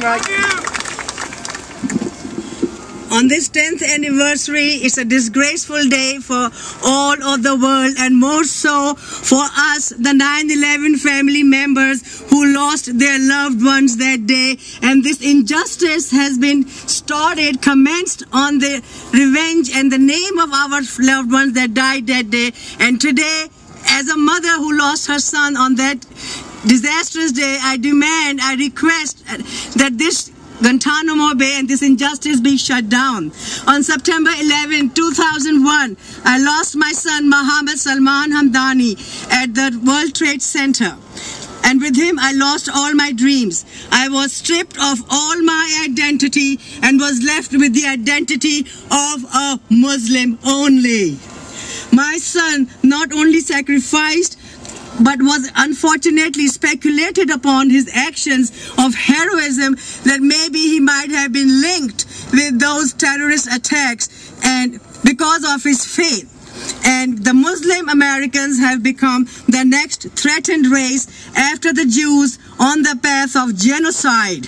On this 10th anniversary, it's a disgraceful day for all of the world, and more so for us, the 9/11 family members who lost their loved ones that day. And this injustice has been commenced on the revenge and the name of our loved ones that died that day. And today, as a mother who lost her son on that disastrous day, I request that this Guantanamo Bay and this injustice be shut down. On September 11, 2001, I lost my son Mohammed Salman Hamdani at the World Trade Center. And with him, I lost all my dreams. I was stripped of all my identity and was left with the identity of a Muslim only. My son not only sacrificed but was unfortunately speculated upon his actions of heroism that maybe he might have been linked with those terrorist attacks and because of his faith. And the Muslim Americans have become the next threatened race after the Jews on the path of genocide.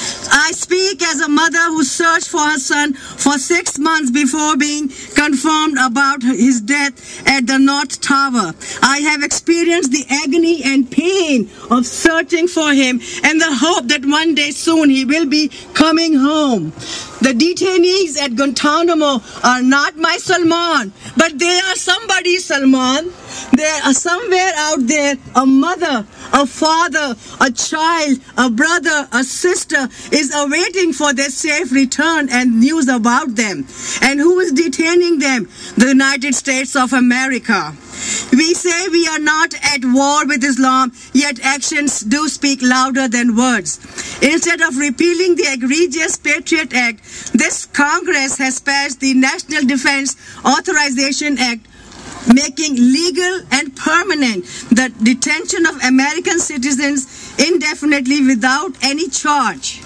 I speak as a mother who searched for her son for 6 months before being confirmed about his death at the North Tower. I have experienced the agony and pain of searching for him and the hope that one day soon he will be coming home. The detainees at Guantanamo are not my Salman, but they are somebody's Salman. They are somewhere out there, a mother, a father, a child, a brother, a sister is awaiting for their safe return and news about them. And who is detaining them? The United States of America. We say we are not at war with Islam, yet actions do speak louder than words. Instead of repealing the egregious Patriot Act, this Congress has passed the National Defense Authorization Act, making legal and permanent the detention of American citizens indefinitely without any charge.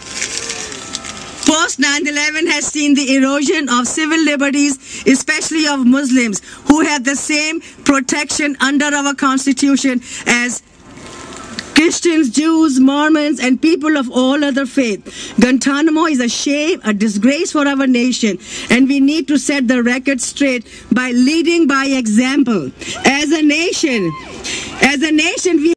Post 9/11 has seen the erosion of civil liberties, especially of Muslims, who have the same protection under our Constitution as Christians, Jews, Mormons, and people of all other faith. Guantanamo is a shame, a disgrace for our nation, and we need to set the record straight by leading by example. As a nation, we